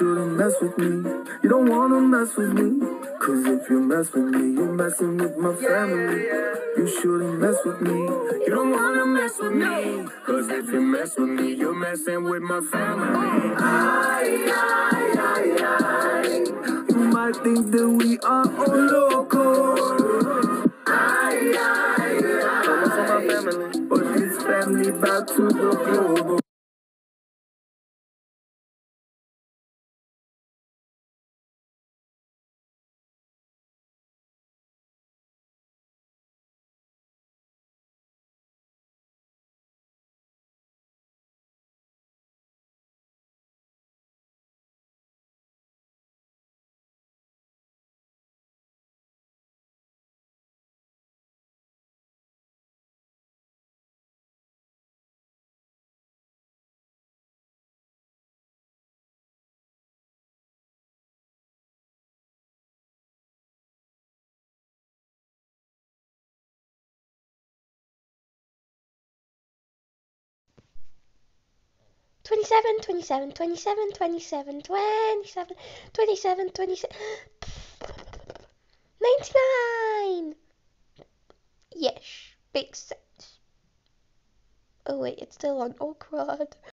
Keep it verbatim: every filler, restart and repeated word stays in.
shouldn't mess with me. You don't wanna mess with me. Cause if you mess with me, you're messing with my family. You shouldn't mess with me. You don't wanna mess with me. Cause if you mess with me, you're messing with my family. Ay, ay, ay, ay. You might think that we are all loco. Ay, ay, ay. Coming from my family. But this family back to the global. Twenty-seven, twenty-seven, twenty-seven, twenty-seven, twenty-seven, twenty-seven, twenty-seven, ninety-nine! Yes, makes sense. Oh wait, it's still on. Oh crud.